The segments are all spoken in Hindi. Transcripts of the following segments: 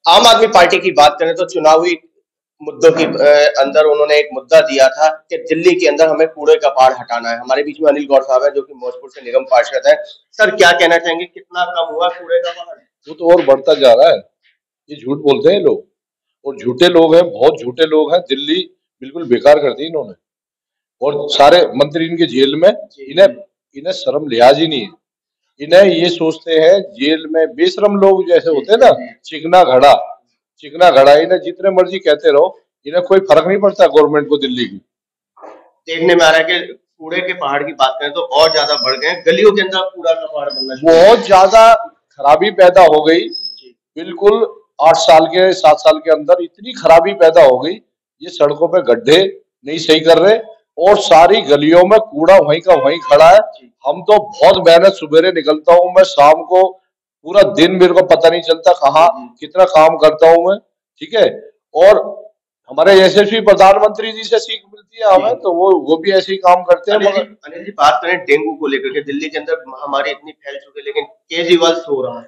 आम आदमी पार्टी की बात करें तो चुनावी मुद्दों की अंदर उन्होंने एक मुद्दा दिया था कि दिल्ली के अंदर हमें कूड़े का पहाड़ हटाना है। हमारे बीच में अनिल गौर साहब है जो कि मौजपुर से निगम पार्षद है। सर क्या कहना चाहेंगे, कितना कम हुआ कूड़े का पहाड़? वो तो और बढ़ता जा रहा है। ये झूठ बोलते हैं लोग, और झूठे लोग हैं, बहुत झूठे लोग हैं। दिल्ली बिल्कुल बेकार कर दी इन्होंने, और सारे मंत्री इनके जेल में। इन्हें इन्हें शर्म लिहाज ही नहीं है। इन्हें ये सोचते हैं जेल में बेशरम लोग जैसे होते हैं ना, चिकना घड़ा, चिकना घड़ा। इन्हें जितने मर्जी कहते रहो, इन्हें कोई फर्क नहीं पड़ता गवर्नमेंट को दिल्ली की। देखने में आ रहा है कि कूड़े के पहाड़ की बात करें तो और ज्यादा बढ़ गए हैं। गलियों के अंदर कूड़ा का पहाड़ बनना शुरू हो गया। बहुत ज्यादा खराबी पैदा हो गई। बिल्कुल 8 साल के 7 साल के अंदर इतनी खराबी पैदा हो गई। ये सड़कों पे गड्ढे नहीं सही कर रहे, और सारी गलियों में कूड़ा वहीं का वहीं खड़ा है। हम तो बहुत मेहनत, सुबेरे निकलता हूँ मैं, शाम को पूरा दिन मेरे को पता नहीं चलता कहाँ कितना काम करता हूँ मैं। ठीक है, और हमारे यशस्वी प्रधानमंत्री जी से सीख मिलती है हमें, तो वो भी ऐसे ही काम करते हैं। मगर अनिल जी बात करें डेंगू को लेकर के, दिल्ली के अंदर महामारी इतनी फैल चुकी है लेकिन केजरीवाल सो रहा है।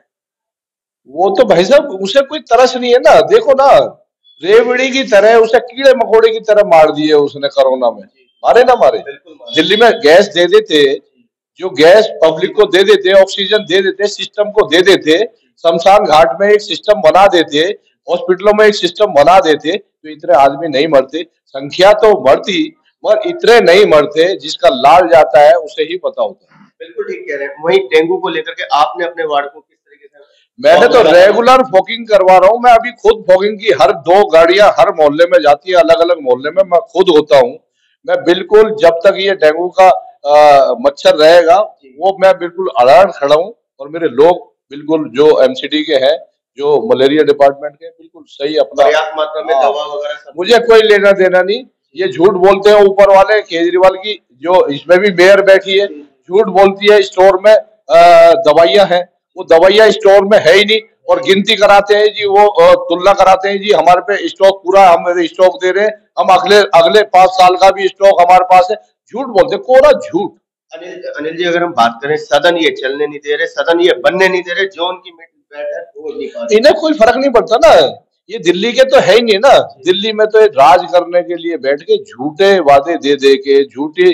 वो तो भाई साहब, उसे कोई तरस नहीं है ना। देखो ना, रेवड़ी की तरह उसे कीड़े मकोड़े की तरह मार दिए उसने कोरोना में। मारे ना मारे? दिल्ली में गैस दे देते, जो गैस पब्लिक को दे देते, ऑक्सीजन दे देते, सिस्टम को दे देते, शमशान घाट में एक सिस्टम बना देते, हॉस्पिटलों में एक सिस्टम बना देते, तो इतने आदमी नहीं मरते। संख्या तो बढ़ती, मगर इतने नहीं मरते। जिसका लाल जाता है उसे ही पता होता है। बिल्कुल ठीक कह रहे हैं। वहीं डेंगू को लेकर के आपने अपने वार्ड को किस तरीके से? मैंने तो रेगुलर फॉगिंग करवा रहा हूँ। मैं अभी खुद फॉगिंग की हर 2 गाड़ियां हर मोहल्ले में जाती है, अलग अलग मोहल्ले में मैं खुद होता हूँ। मैं बिल्कुल, जब तक ये डेंगू का मच्छर रहेगा, वो मैं बिल्कुल अलर्ट खड़ा हूँ। और मेरे लोग बिल्कुल जो एमसीडी के हैं, जो मलेरिया डिपार्टमेंट के, बिल्कुल सही अपना पर्याप्त मात्रा में दवा वगैरह सब। मुझे कोई लेना देना नहीं। ये झूठ बोलते हैं ऊपर वाले, केजरीवाल की जो इसमें भी मेयर बैठी है, झूठ बोलती है स्टोर में दवाइयां हैं। वो दवाइयां स्टोर में है ही नहीं, और गिनती कराते हैं जी, वो तुलना कराते हैं जी, हमारे पे स्टॉक पूरा, हम स्टॉक दे रहे हैं, हम अगले अगले 5 साल का भी स्टॉक हमारे पास है। झूठ बोलते, कोरा झूठ। अनिल जी अगर हम बात करें, सदन ये चलने नहीं दे रहे, सदन ये बनने नहीं दे रहे, जो उनकी बैठक वो नहीं पा रहे। इन्हें कोई फर्क नहीं पड़ता ना। ये दिल्ली के तो है ही नहीं ना। दिल्ली में तो ये राज करने के लिए बैठ के झूठे वादे दे दे के, झूठी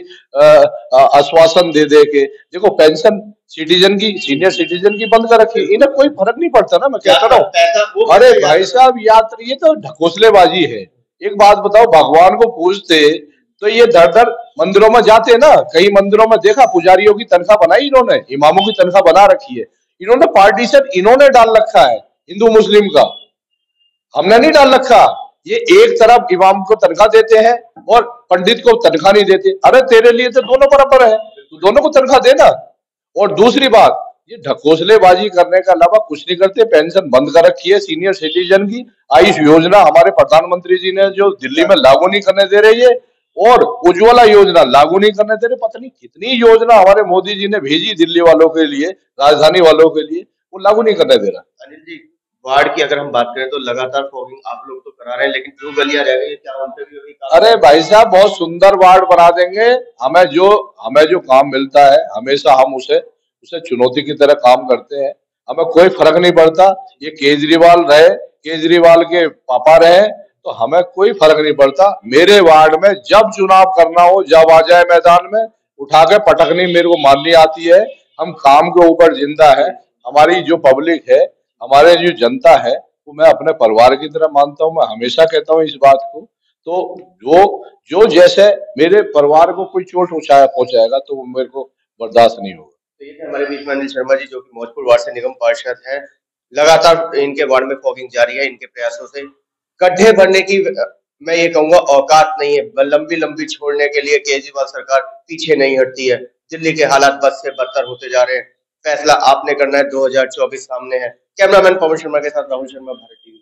आश्वासन दे दे के, देखो पेंशन सिटीजन की, सीनियर सिटीजन की बंद कर रखी है। इन्हें कोई फर्क नहीं पड़ता ना। मैं कहता रहा हूँ, अरे भाई साहब, यात्री, ये तो ढकोसलेबाजी है। एक बात बताओ, भगवान को पूजते तो ये दर दर मंदिरों में जाते ना। कई मंदिरों में देखा, पुजारियों की तनख्वाह बनाई इन्होंने, इमामों की तनख्वाह बना रखी है इन्होंने। पार्टीशन इन्होंने डाल रखा है हिंदू मुस्लिम का, हमने नहीं डाल रखा। ये एक तरफ इमाम को तनख्वाह देते हैं और पंडित को तनख्वाह नहीं देते। अरे तेरे लिए तो दोनों बराबर है, तो दोनों को तनख्वाह देना। और दूसरी बात, ये ढकोसलेबाजी करने के अलावा कुछ नहीं करते। पेंशन बंद कर रखी है सीनियर सिटीजन की। आयुष योजना हमारे प्रधानमंत्री जी ने जो दिल्ली में लागू नहीं करने दे रही है, और उज्ज्वला योजना लागू नहीं करने दे रहे। पता नहीं कितनी योजना हमारे मोदी जी ने भेजी दिल्ली वालों के लिए, राजधानी वालों के लिए, वो लागू नहीं करने दे रहा। अनिल जी वार्ड की अगर हम बात करें तो लगातार फॉगिंग आप लोग तो करा रहे हैं, लेकिन जो गलियां रह गई क्या उन पे भी वही काम? अरे भाई साहब, बहुत सुंदर वार्ड बना देंगे। हमें जो काम मिलता है, हमेशा हम उसे उसे चुनौती की तरह काम करते हैं। हमें कोई फर्क नहीं पड़ता ये केजरीवाल रहे, केजरीवाल के पापा रहे, तो हमें कोई फर्क नहीं पड़ता। मेरे वार्ड में जब चुनाव करना हो, जब आ जाए मैदान में, उठा के पटकनी मेरे को मारनी आती है। हम काम के ऊपर जिंदा है। हमारी जो पब्लिक है, हमारे जो जनता है, वो मैं अपने परिवार की तरह मानता हूँ। मैं हमेशा कहता हूँ इस बात को। तो जो जो जैसे मेरे परिवार को कोई चोट पहुंचाएगा, तो वो मेरे को बर्दाश्त नहीं होगा। तो ये थे हमारे बीच में अनिल शर्मा जी, जो कि मौजपुर वार्ड से निगम पार्षद हैं। लगातार इनके वार्ड में फॉगिंग जारी है। इनके प्रयासों से गड्ढे भरने की मैं ये कहूंगा औकात नहीं है। लंबी लंबी छोड़ने के लिए केजरीवाल सरकार पीछे नहीं हटती है। दिल्ली के हालात बद से बदतर होते जा रहे हैं। फैसला आपने करना है, 2024 सामने है। कैमरामैन पवन शर्मा के साथ राहुल शर्मा, भारत टीवी।